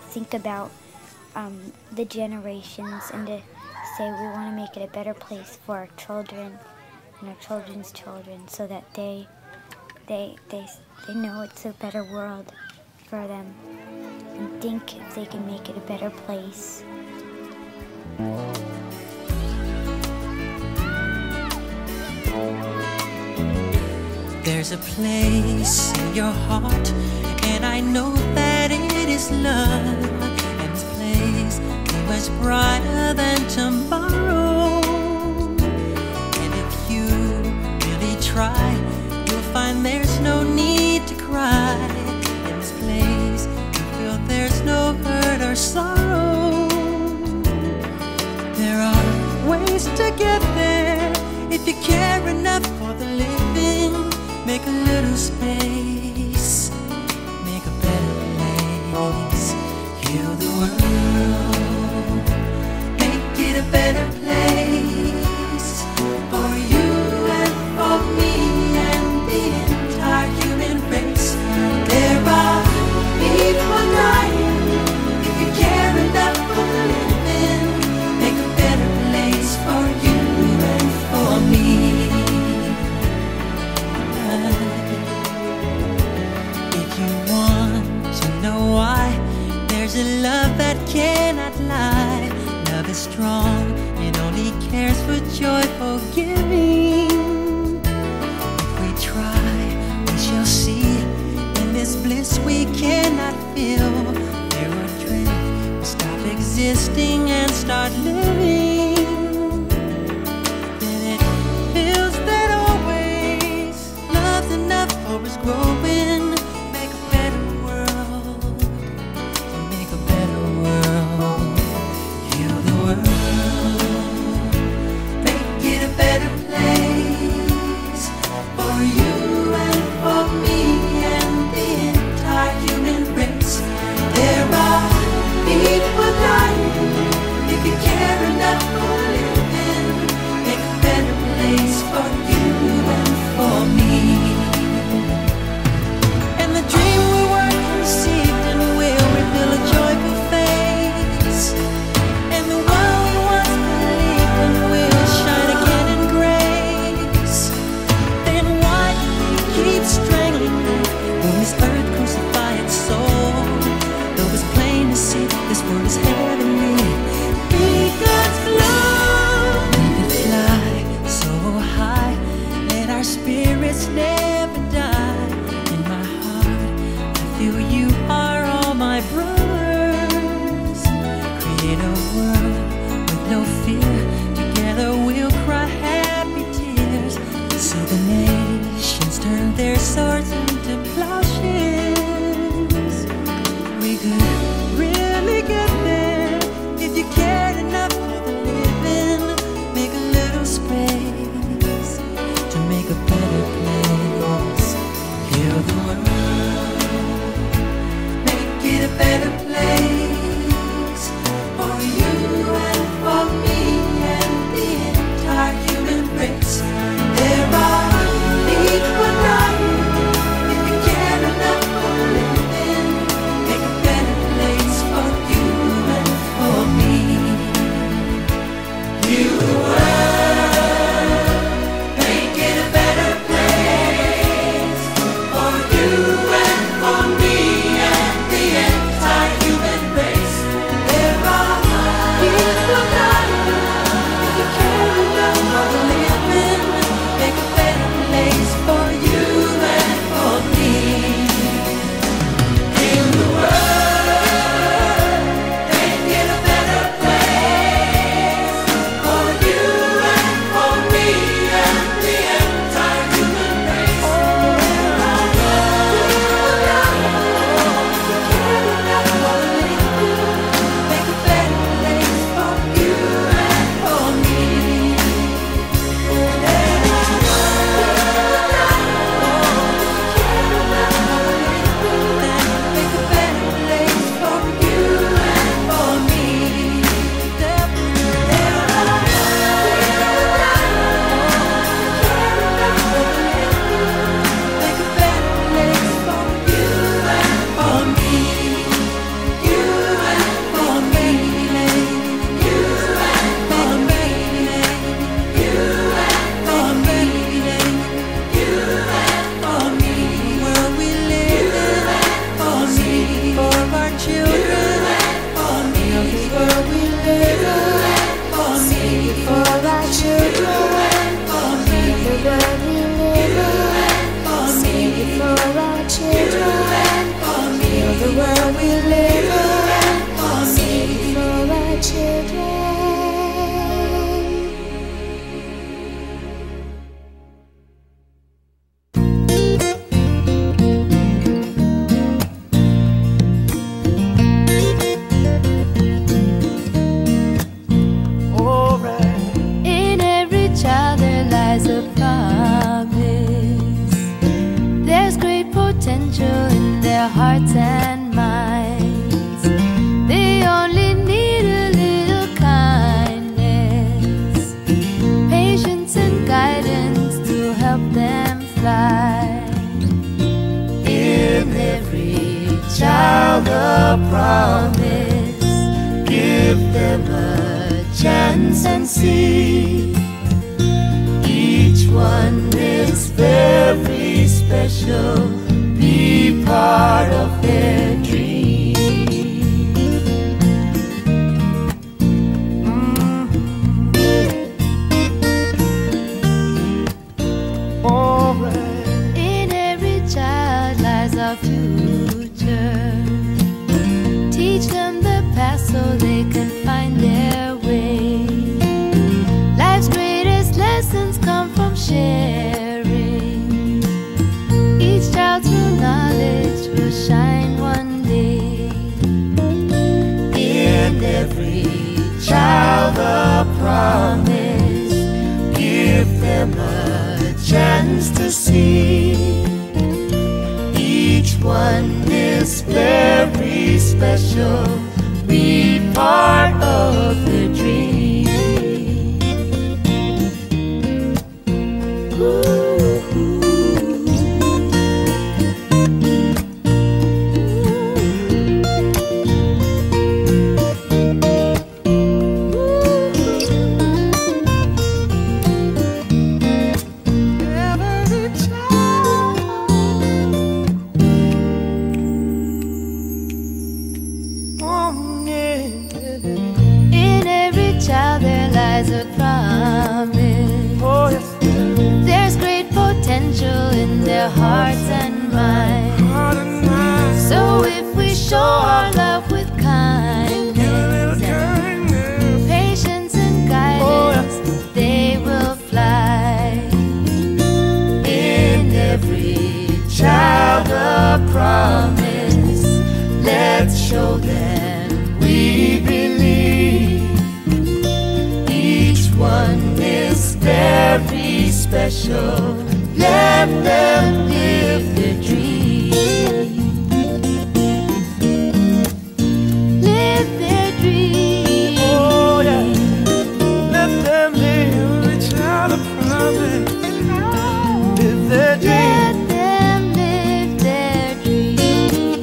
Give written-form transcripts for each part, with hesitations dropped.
think about the generations and to say we want to make it a better place for our children and our children's children, so that they know it's a better world for them and think if they can make it a better place. There's a place in your heart, and I know that it is love, and this place is much brighter than tomorrow. And if you really try, you'll find there's no need to cry. In this place, you feel there's no hurt or sorrow. There are ways to get there if you care enough for the living. Make a little space, make a better place. Heal the world, make it a better place for you and for me and the entire human race. There are people dying. If you care enough for the living, make a better place for you and for me. If you want to know why, there's a love that cannot lie. Love is strong, it only cares for joyful giving. If we try, we shall see. In this bliss we cannot feel, there are dreams we stop existing and start living. Then it feels that always love's enough for us growing. Make a better world, make a better world. Heal the world, make it a better place fly. In every child a promise, give them a chance and see. Each one is very special, be part of their dream. In every child lies our future. Teach them the past so they can find their way. Life's greatest lessons come from sharing. Each child's true knowledge will shine one day. In every child a promise, give them a chance to see. Each one is very special, be part of the dream. In every child there lies a promise. Oh, yes. There's great potential in their hearts and minds. So if we show our love with kindness, patience and guidance, oh, yes, they will fly. In every child a promise, let's show them we believe. Each one is very special, let them live their dream. Live their dream. Oh yeah, let them live. Every child a promise, live their dream. Let them live their dream.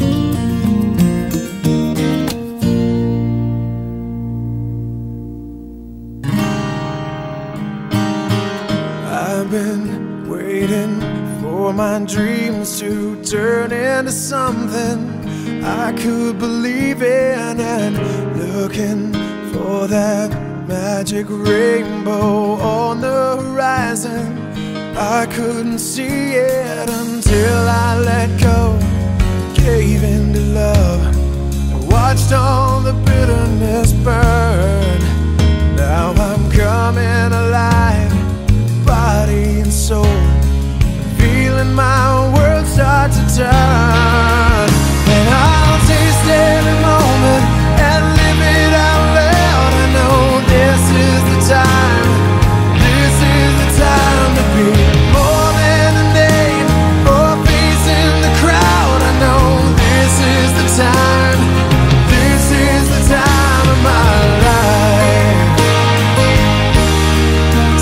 I've been waiting for my dreams to turn into something I could believe in, and looking for that magic rainbow on the horizon. I couldn't see it until I let go, gave in to love, and watched all the bitterness burn. Now I'm coming alive, body and soul, feeling my world start to turn. And I'll taste every moment and live it out loud. I know this is the time, this is the time to be more than a name or a face in the crowd. I know this is the time, this is the time of my life.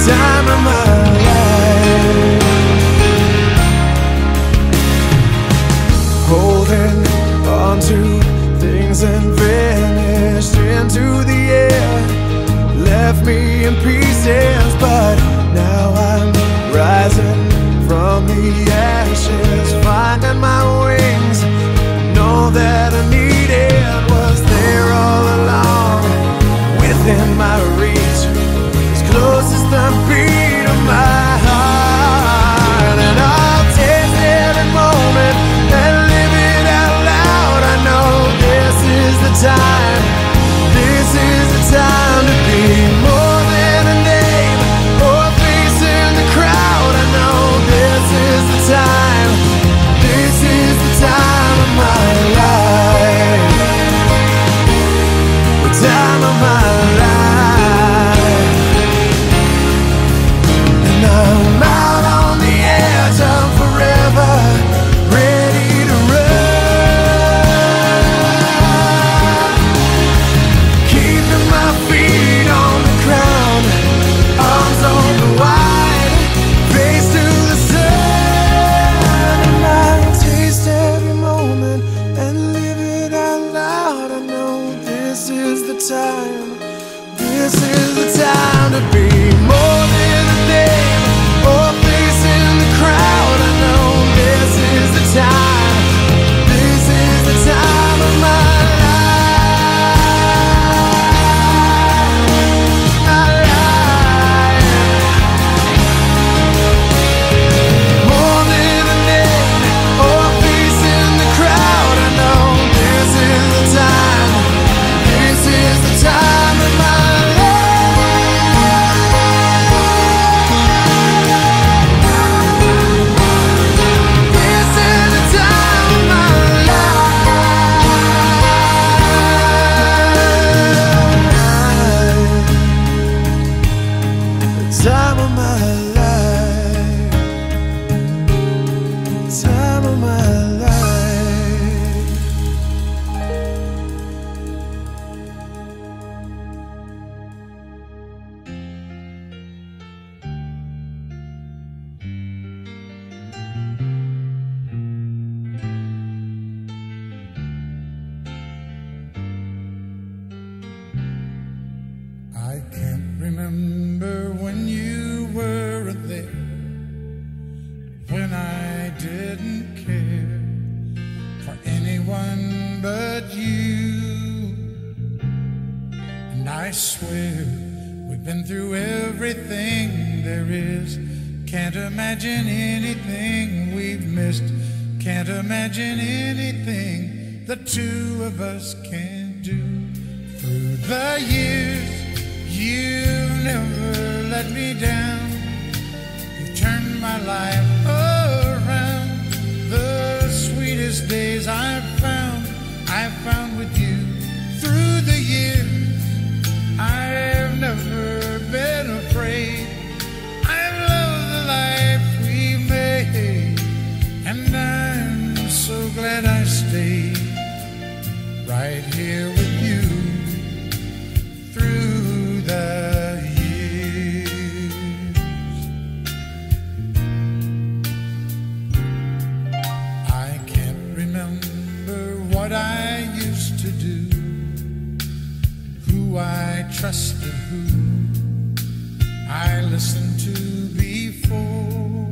swear we've been through everything there is. Can't imagine anything we've missed. Can't imagine anything the two of us can do. Through the years, you never let me down. You turned my life around. The sweetest days I've found with you. Through the years, I've never been afraid. I've loved the life we made, and I'm so glad I stayed right here with you through the years. I can't remember what I used to do, who I trusted, who I listened to before.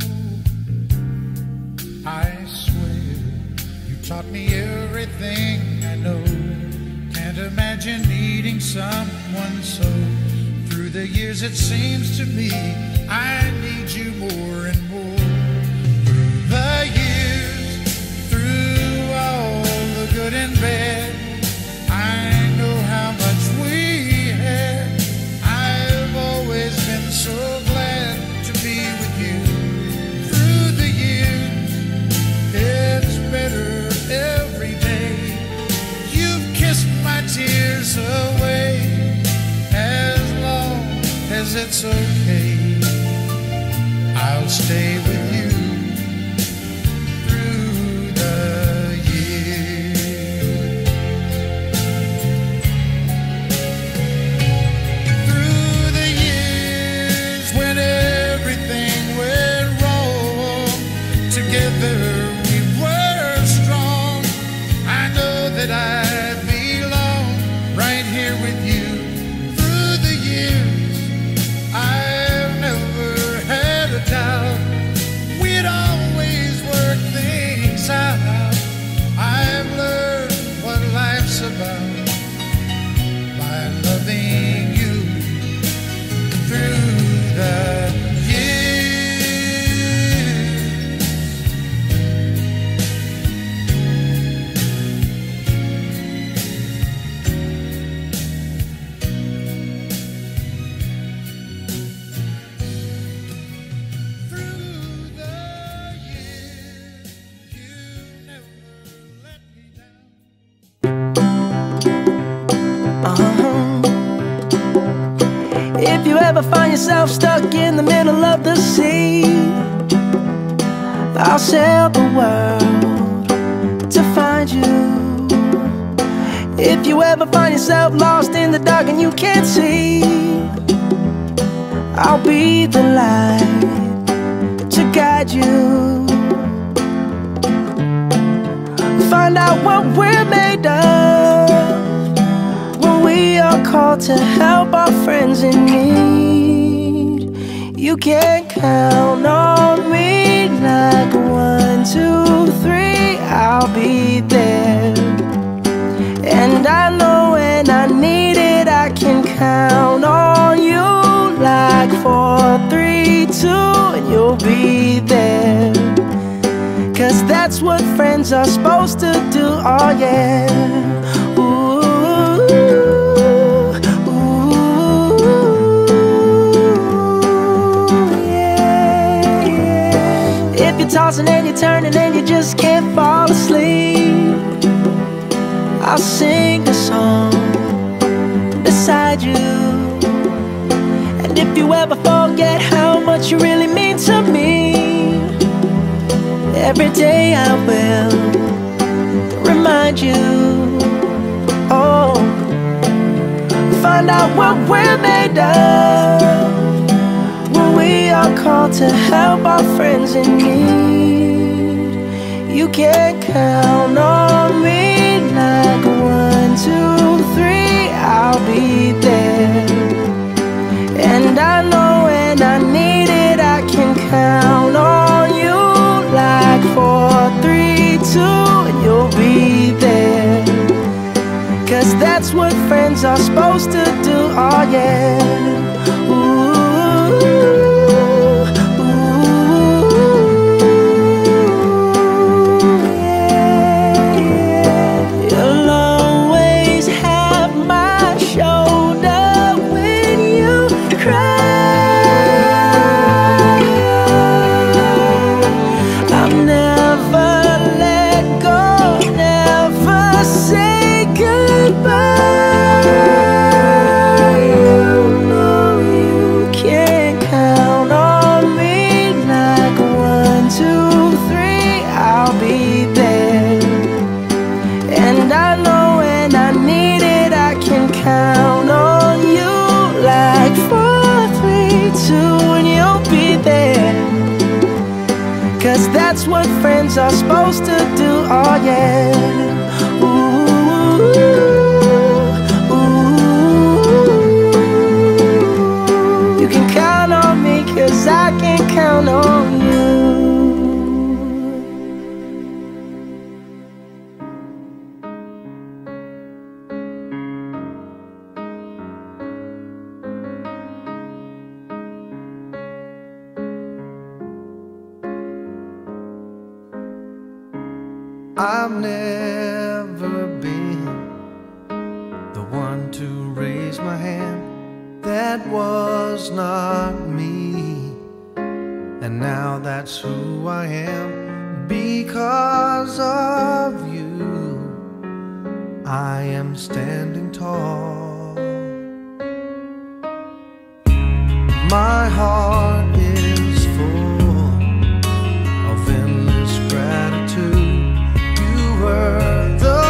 I swear you taught me everything I know. Can't imagine needing someone so. Through the years it seems to me I need you more and more. Through the years, through all the good and bad, I know how much we had. I've always been so glad to be with you. Through the years, it's better every day. You've kissed my tears away. As long as it's okay, I'll stay with you through the years. Through the years when everything went wrong, together we were strong. I know that I belong right here with you. Through the years, I've never had a doubt. We'd always work things out. I've learned what life's about by loving you through the If you ever find yourself stuck in the middle of the sea, I'll sail the world to find you. If you ever find yourself lost in the dark and you can't see, I'll be the light to guide you. Find out what we're made of when we are called to help our friends in need. You can count on me like 1, 2, 3, I'll be there. And I know when I need it, I can count on you like 4, 3, 2, and you'll be there. 'Cause that's what friends are supposed to do, oh yeah. Ooh, ooh, yeah, yeah. If you're tossing and you're turning and you just can't fall asleep, I'll sing a song beside you. And if you ever forget how much you really mean to me, every day I will remind you. Oh, find out what we're made of when we are called to help our friends in need. You can count on me like 1, 2, 3, I'll be there. And I know when I need it, I can count on you like 4, 3, 2, and you'll be there. 'Cause that's what friends are supposed to do, oh yeah. Ooh, yeah, yeah. You'll always have my shoulder when you cry. I'll never let go, never say goodbye. You know you can count on me like 1, 2, 3, I'll be there. And I know when I need it, I can count on you like 4, 3, 2, and you'll be there. 'Cause that's what friends are supposed to do, oh yeah. Ooh, ooh. You can count on me 'cause I can count on you. I've never been the one to raise my hand. That was not me. And now that's who I am. Because of you, I am standing tall. My heart is full of endless gratitude. Were the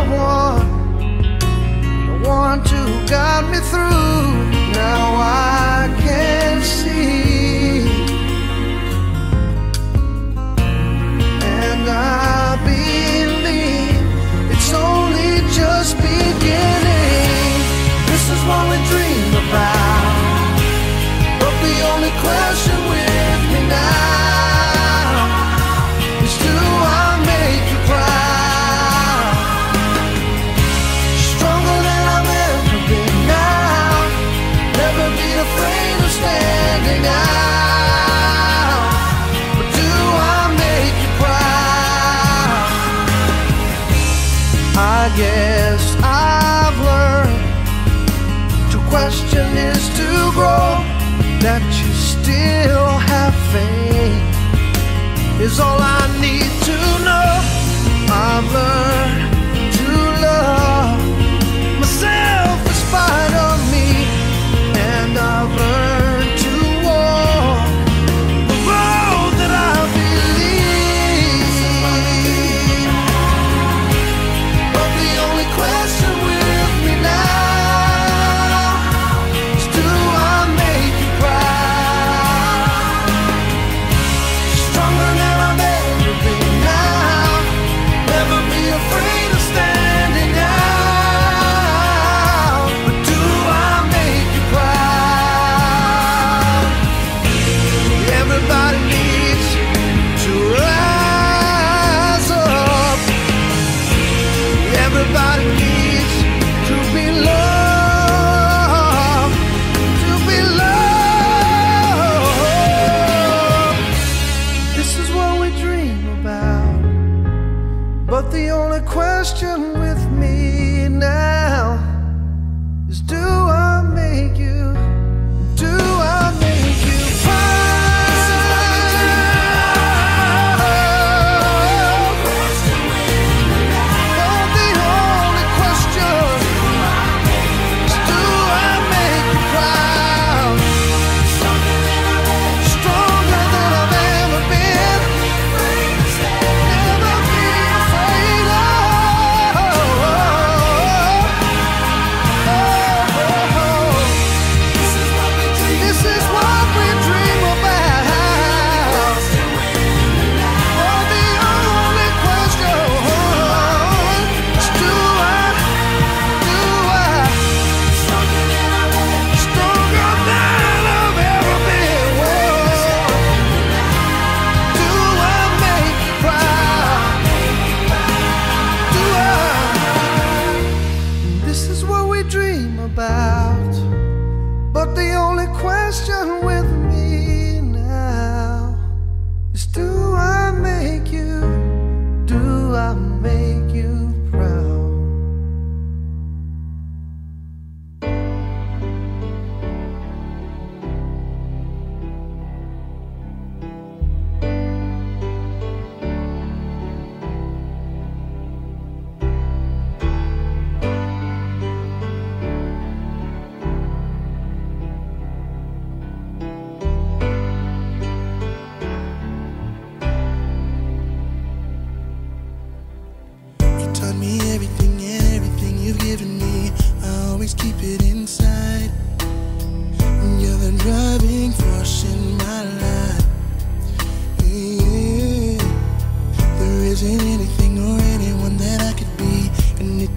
one to guide me through. Now I can see, and I believe it's only just beginning. This is what we dream about, but the only question with me now is, do I make you proud? Afraid of standing out, but do I make you proud? I guess I've learned to question is to grow. That you still have faith is all I need to know. I've learned to love myself in spite of me. And I've learned to walk the road that I believe. But the only question with me now is, do I make you proud? Stronger than I've ever been now. Never be afraid of standing out. But do I make you proud? Everybody needs to rise up. Everybody needs to be loved, to be loved. This is what we dream about, but the only question with me now is, do I make you? Do I make you proud?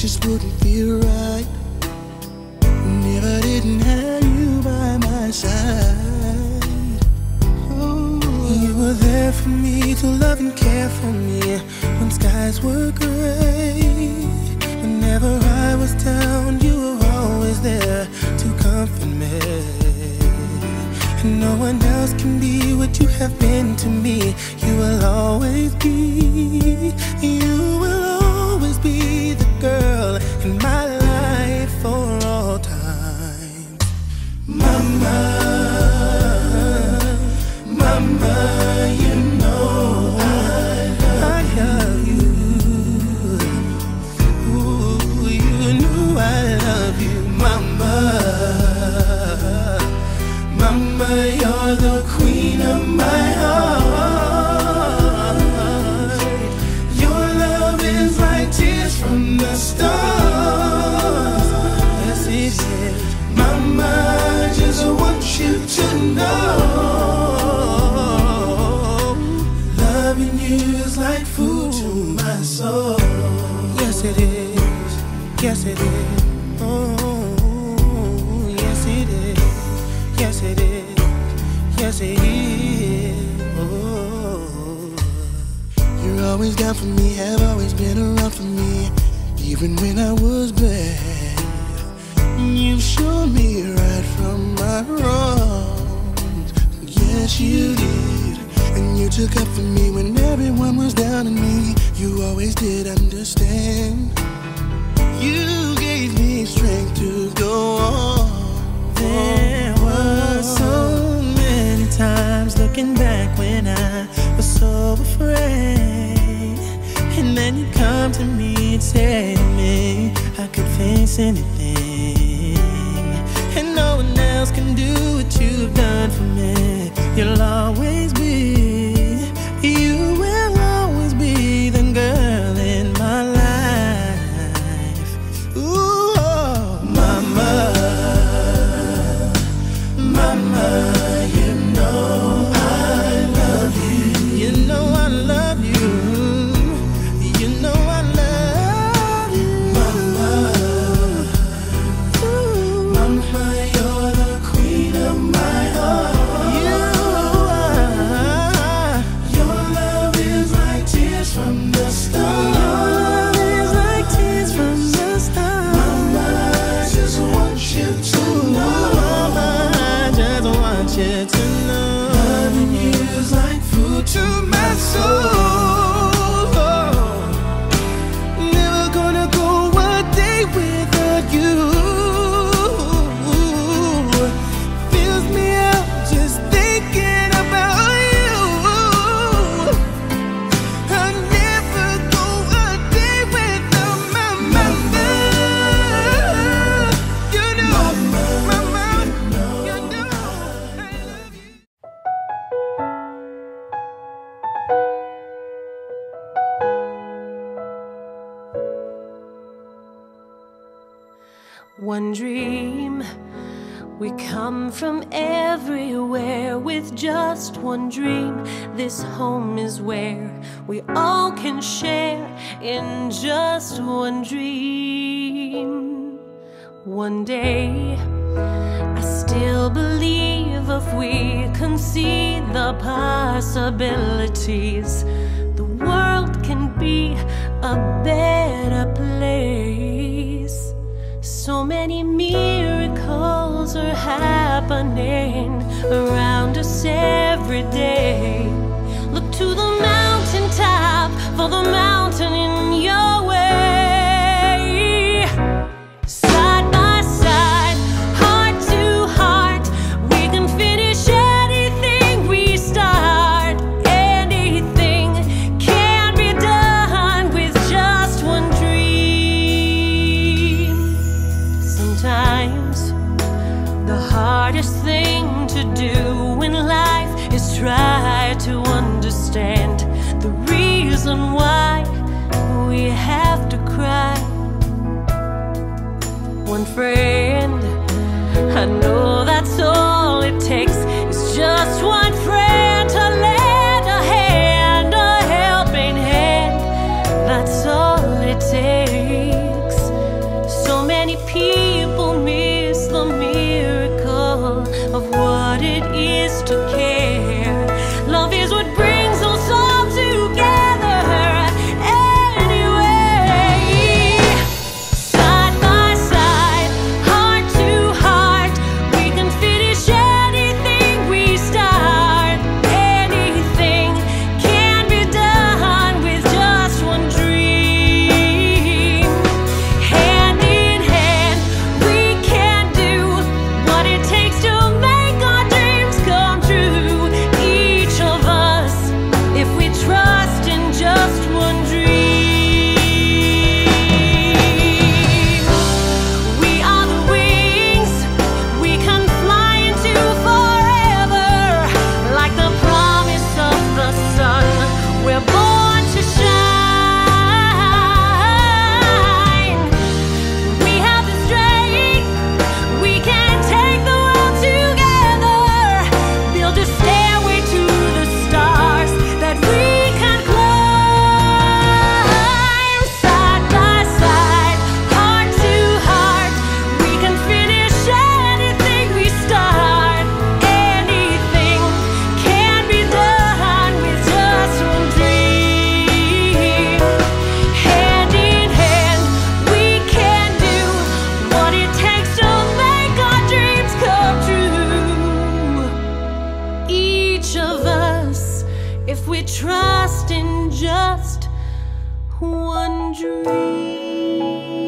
just wouldn't feel right. Never didn't have you by my side. Oh, you were there for me to love and care for me when skies were gray. Whenever I was down, you were always there to comfort me. And no one else can be what you have been to me. You will always be, you will always be the girl in my life for all time. Mama, mama, you know I love you. Ooh, you know I love you, mama. Mama, you're the queen of my heart. Your love is like tears from the stars. Yes, it is. Mama, I just want you to know, loving you is like food to my soul. Yes, it is. Yes, it is. Oh, yes, it is. Yes, it is. Yes, it is. Oh, you're always down for me, have always been around for me, even when I was bad. You showed me right from my wrongs. Yes, you did. And you took up for me when everyone was down on me. You always did understand. You gave me strength to go on. There were so many times looking back when I was so afraid, and then you come to me and say to me I could face anything, and no one else can do what you've done for me. You'll always be, you will always be the girl in my life. Ooh, oh, mama. Mama, you know I love you. You know I love you. You know I love you. Mama, ooh. Mama, you're the queen of my heart. You are. Your love is like tears from the stars. Your love is like tears from the stars. Mama, I just want you to know. You to know, loving you is like food to my soul. Never gonna go a day without you. Fills me up just thinking about you. I'll never go a day without my mama. You know, mama, you know. One dream, we come from everywhere with just one dream. This home is where we all can share in just one dream. One day, I still believe if we can see the possibilities, the world can be a better place. So many miracles are happening around us every day. Look to the mountaintop for the mountain in your way. Side by side, heart to heart, we can finish anything we start. Anything can be done with just one dream. Sometimes the hardest thing to do in life is try to understand the reason why we have to cry. One friend, I know that's all it takes. It's just one friend to lend a helping hand. That's all it takes. We're born to shine. We have the strength. We can take the world together. Build a stairway to the stars that we can climb. Side by side, heart to heart, we can finish anything we start. Anything can be done with just one dream. Hand in hand, we can do what it takes to make our dreams come true. Each of us, if we trust in just one dream.